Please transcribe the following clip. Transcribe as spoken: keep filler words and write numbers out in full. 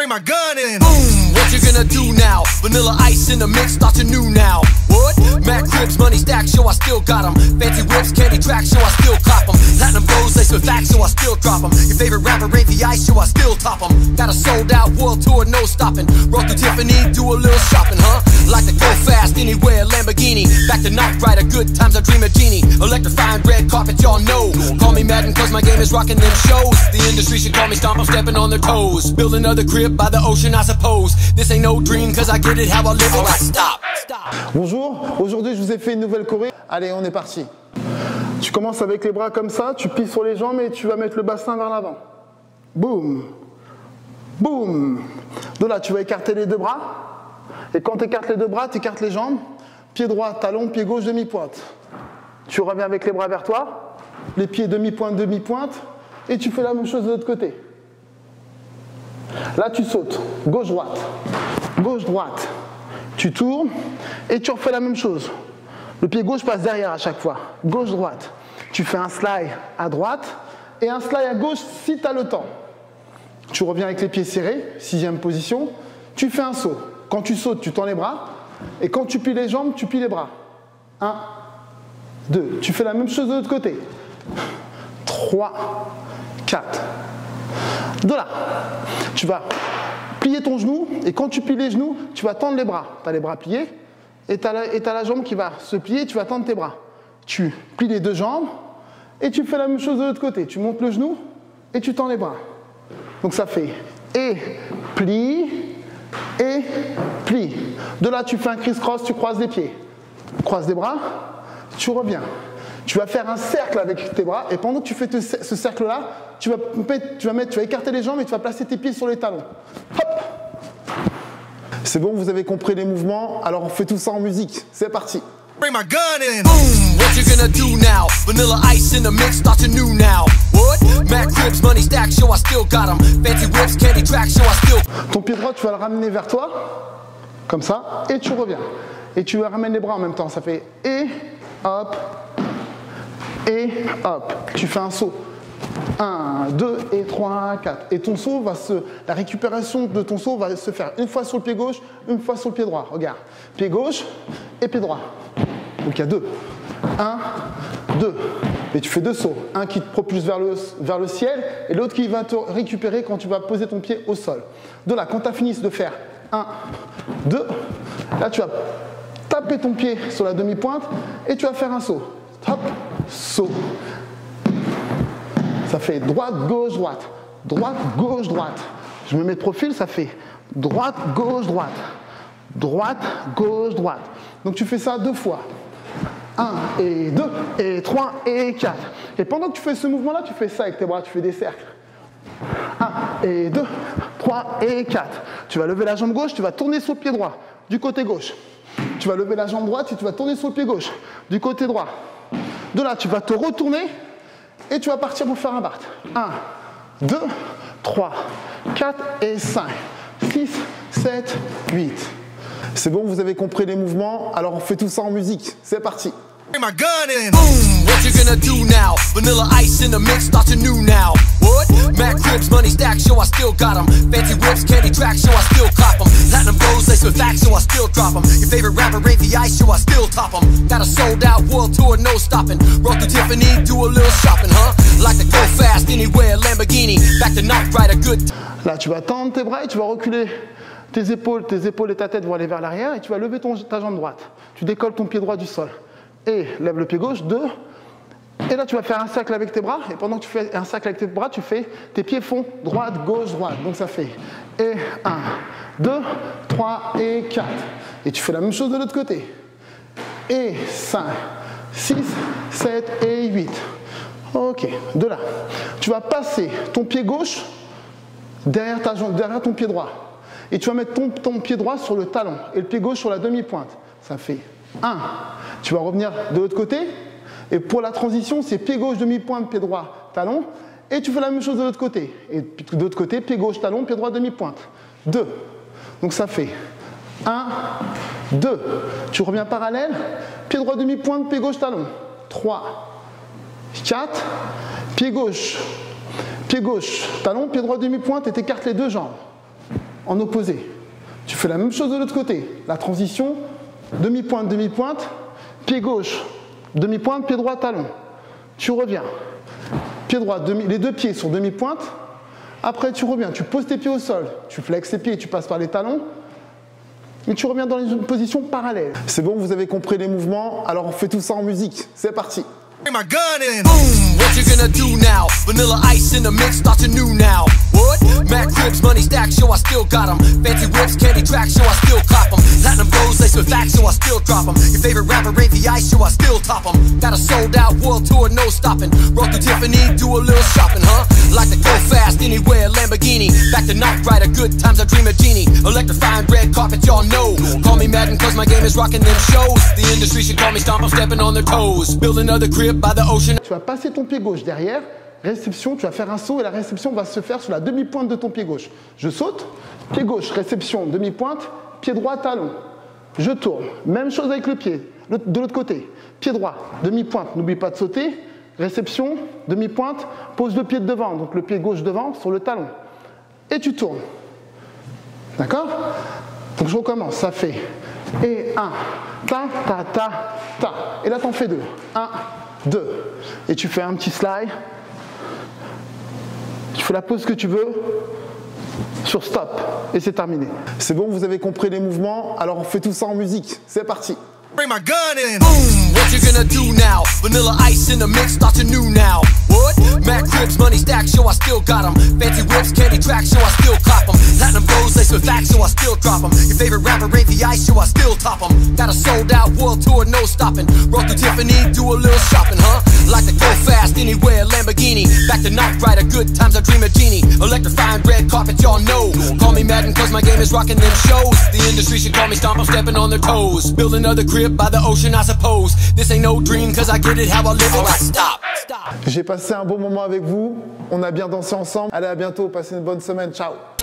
Bring my gun in. Boom, what you gonna do now? Vanilla ice in the mix, thought you knew now. What? Mac cribs, money stacks, show I still got them. Fancy whips, candy tracks, show I still cop them. Platinum goes, laced with facts, so I still drop them. Your favorite rapper, Ray V I, show I still top them. Got a sold out world tour, no stopping. Roll through Tiffany, do a little shopping, huh? Like to go fast, anywhere, Lamborghini. Back to Knight Rider, good times, I dream of Genie. Electrifying red carpet, y'all know. Call me Madden, cause my game is rocking them shows. The industry should call me Stomp, I'm stepping on their toes. Build another crib by the ocean, I suppose. This ain't no dream, cause I get it how I live it. Right, stop, stop. Bonjour, aujourd'hui je vous ai fait une nouvelle choré. Allez, on est parti. Tu commences avec les bras comme ça, tu plies sur les jambes et tu vas mettre le bassin vers l'avant. Boum, boum. De là, tu vas écarter les deux bras. Et quand tu écartes les deux bras, tu écartes les jambes. Pied droit, talon, pied gauche, demi-pointe. Tu reviens avec les bras vers toi. Les pieds demi-pointe, demi-pointe. Et tu fais la même chose de l'autre côté. Là, tu sautes. Gauche-droite. Gauche-droite. Tu tournes et tu refais la même chose. Le pied gauche passe derrière à chaque fois. Gauche-droite. Tu fais un slide à droite et un slide à gauche si tu as le temps. Tu reviens avec les pieds serrés, sixième position. Tu fais un saut. Quand tu sautes, tu tends les bras. Et quand tu plies les jambes, tu plies les bras. un, deux. Tu fais la même chose de l'autre côté. trois, quatre. De là, tu vas plier ton genou. Et quand tu plies les genoux, tu vas tendre les bras. Tu as les bras pliés. Et tu as, as la jambe qui va se plier. Tu vas tendre tes bras. Tu plies les deux jambes. Et tu fais la même chose de l'autre côté. Tu montes le genou. Et tu tends les bras. Donc ça fait et plie. Et plie. De là, tu fais un criss-cross, tu croises les pieds. Croise les bras, tu reviens. Tu vas faire un cercle avec tes bras et pendant que tu fais ce cercle-là, tu vas, tu, vas mettre, tu vas écarter les jambes et tu vas placer tes pieds sur les talons. Hop. C'est bon, vous avez compris les mouvements, alors on fait tout ça en musique. C'est parti. Bring my gun in. Boom, what you gonna do now? Vanilla ice in the mix, thought you knew now. What? Mac cribs, money stacks, show I still got them. Fancy whips, candy tracks, show I still. Ton pied droit, tu vas le ramener vers toi, comme ça, et tu reviens. Et tu ramènes les bras en même temps, ça fait et, hop, et, hop. Tu fais un saut. un, deux et trois, quatre. Et ton saut va se, la récupération de ton saut va se faire une fois sur le pied gauche, une fois sur le pied droit. Regarde, pied gauche et pied droit. Donc il y a deux. un, deux. Et tu fais deux sauts. Un qui te propulse vers le, vers le ciel et l'autre qui va te récupérer quand tu vas poser ton pied au sol. De là, quand tu as fini de faire un, deux, là tu vas taper ton pied sur la demi-pointe et tu vas faire un saut. Hop, saut. Ça fait droite, gauche, droite. Droite, gauche, droite. Je me mets de profil, ça fait droite, gauche, droite. Droite, gauche, droite. Donc tu fais ça deux fois. un et deux et trois et quatre. Et pendant que tu fais ce mouvement-là, tu fais ça avec tes bras, tu fais des cercles. un et deux, trois et quatre. Tu vas lever la jambe gauche, tu vas tourner sur le pied droit, du côté gauche. Tu vas lever la jambe droite et tu vas tourner sur le pied gauche, du côté droit. De là, tu vas te retourner et tu vas partir pour faire un Bart. un, deux, trois, quatre et cinq, six, sept, huit. C'est bon, vous avez compris les mouvements, alors on fait tout ça en musique. C'est parti. Bring my gun in. Boom, what you gonna do now? Vanilla ice in the mix, thought you knew now. What? Mac cribs, money stacks, show I still got them. Fancy whips, candy tracks, show I still cop them. Platinum goes, laced with facts, so I still drop them. Your favorite rapper, Ray V I, show I still top them. Got a sold out world tour, no stopping. Roll through Tiffany, do a little shopping, huh? Like to go fast, anywhere, Lamborghini. Back to Knight Rider, good. Là, tu vas tendre tes bras et tu vas reculer. Tes épaules, tes épaules et ta tête vont aller vers l'arrière et tu vas lever ton, ta jambe droite. Tu décolles ton pied droit du sol. Et lève le pied gauche, deux. Et là, tu vas faire un cercle avec tes bras. Et pendant que tu fais un cercle avec tes bras, tu fais tes pieds font droite, gauche, droite. Donc ça fait et un, deux, trois et quatre. Et tu fais la même chose de l'autre côté. Et cinq, six, sept et huit. Ok, de là. Tu vas passer ton pied gauche derrière, ta jambe, derrière ton pied droit. Et tu vas mettre ton, ton pied droit sur le talon et le pied gauche sur la demi-pointe. Ça fait un. Tu vas revenir de l'autre côté. Et pour la transition, c'est pied gauche, demi-pointe, pied droit, talon. Et tu fais la même chose de l'autre côté. Et de l'autre côté, pied gauche, talon, pied droit, demi-pointe. deux. Donc ça fait un, deux. Tu reviens parallèle. Pied droit, demi-pointe, pied gauche, talon. trois, quatre. Pied gauche, pied gauche, talon, pied droit, demi-pointe et t'écartes les deux jambes. en opposé. Tu fais la même chose de l'autre côté. La transition, demi-pointe, demi-pointe, pied gauche, demi-pointe, pied droit, talon. Tu reviens. Pied droit, demi, les deux pieds sur demi-pointe. Après, tu reviens, tu poses tes pieds au sol. Tu flexes tes pieds, tu passes par les talons. Et tu reviens dans une position parallèle. C'est bon, vous avez compris les mouvements. Alors, on fait tout ça en musique. C'est parti. My gun in. Boom, what you gonna do now? Vanilla ice in the mix, starts anew now. What? Mac cribs, money stacks, show I still got 'em. Fancy whips, candy tracks, show I still cop 'em. Platinum goes, laced with facts, so I still drop 'em. Your favorite rapper, Ray the Ice, show I still top 'em. Got a sold out world tour, no stopping. Roll through Tiffany, do a little shopping, huh? Like to go fast anywhere, Lamborghini. Back to Knight Rider, good times, I dream of genie. Electrifying red carpet, y'all know. Call me Madden, cause my game is rocking them shows. The industry should call me Stomp, I'm stepping on their toes. Build another crib by the ocean. Tu vas passer ton pied gauche derrière, réception, tu vas faire un saut et la réception va se faire sur la demi-pointe de ton pied gauche. Je saute, pied gauche, réception, demi-pointe, pied droit, talon. Je tourne, même chose avec le pied, de l'autre côté. Pied droit, demi-pointe, n'oublie pas de sauter, réception, demi-pointe, pose le pied de devant, donc le pied gauche devant sur le talon. Et tu tournes. D'accord? Donc je recommence, ça fait et un, ta, ta, ta, ta. Et là t'en fais deux. Un, deux. Et tu fais un petit slide. Tu fais la pause que tu veux sur stop. Et c'est terminé. C'est bon, vous avez compris les mouvements. Alors on fait tout ça en musique. C'est parti. Bring my gun in. Boom, what you gonna do now? Vanilla ice in the mix, starts anew now. What? Mac cribs, money stacks, show I still got 'em. Fancy whips, candy tracks, show I still cop 'em. Platinum goes, laced with facts, so I still drop 'em. Your favorite rapper, Ray the Ice, show I still top 'em. Got a sold out world tour, no stopping. Roll through Tiffany, do a little shopping, huh? Like to go fast anywhere, Lamborghini. Back to Knight Rider, good times, I dream of genie. Electrifying red carpet, y'all know. Call me Madden, cause my game is rocking them shows. The industry should call me Stomp, I'm stepping on their toes. Build another crib by the ocean, I suppose. This ain't no dream, cause I get it how I live it. Alright, stop, stop. J'ai passé un bon moment avec vous. On a bien dansé ensemble. Allez, à bientôt. Passez une bonne semaine. Ciao.